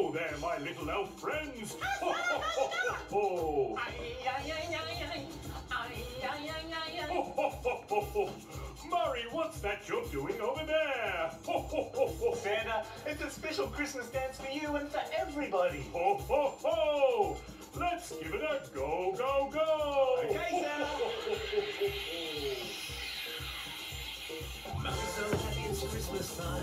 Hello there, my little elf friends. Ho, ho, ho, ho, ho. Ho, ho, ho, ho, ho. Murray, what's that you're doing over there? Ho, ho, ho, ho. Santa, it's a special Christmas dance for you and for everybody. Ho, ho, ho. Let's give it a go, go, go. Okay, Santa. Murray's so happy it's Christmas time.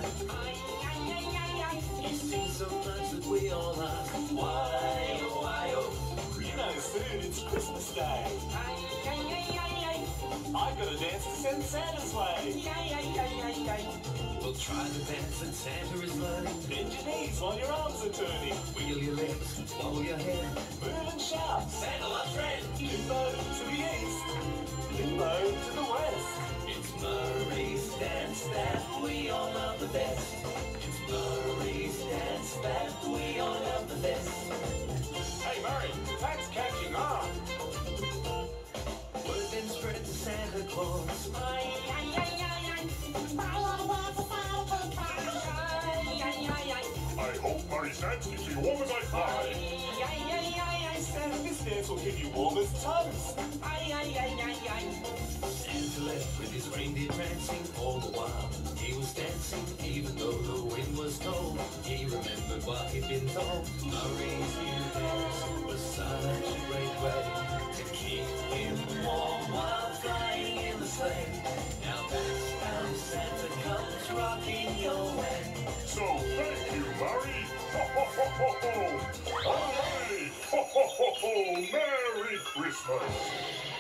He sings so much that we all ask, why, oh, why, oh. You know, soon it's Christmas Day. I've got a dance to send Santa's way. We'll try the dance that Santa is learning. Bend your knees while your arms are turning. Wiggle your lips, wobble your hair. Move and shout. Santa loves red. Limbo to the east. Limbo to the west. It's Murray's dance that we all love the best. It's Murray's dance that we all love the best. Hey, Murray, that's catching on. Word then spread to Santa Claus. I hope Murray's dance keeps you warm as I fly. Santa, this dance will keep you warm as toast. Santa left with his reindeer prancing all the while. He was dancing even though the wind was cold. He remembered what he'd been told. Murray's new dance was such a great way to keep him warm while flying in the sleigh. Now that's how Santa comes rocking your way. So thank you, Murray. Ho, ho, ho, ho, ho. All right. Ho, ho, ho, ho. Merry Christmas.